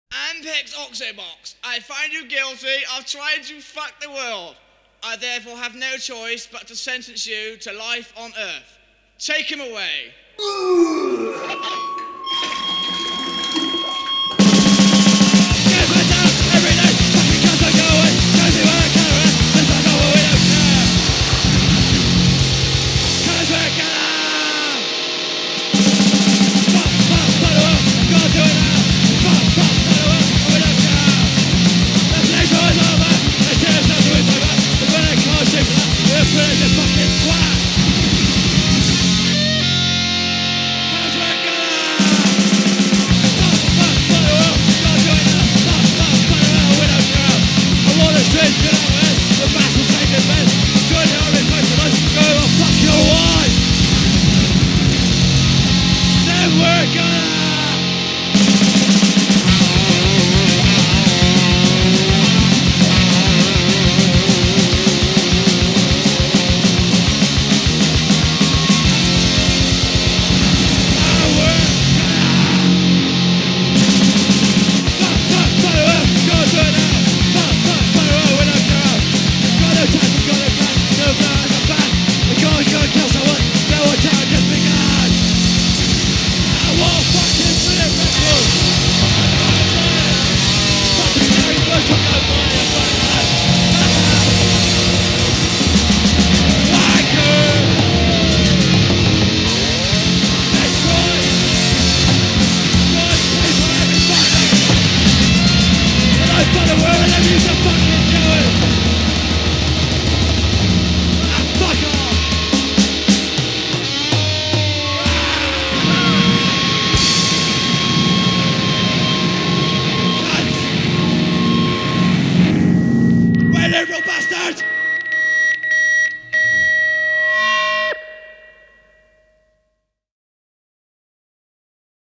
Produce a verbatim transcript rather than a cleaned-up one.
Ampex Oxobox, I find you guilty of trying to fuck the world. I therefore have no choice but to sentence you to life on Earth. Take him away. Whatever you can fucking do it!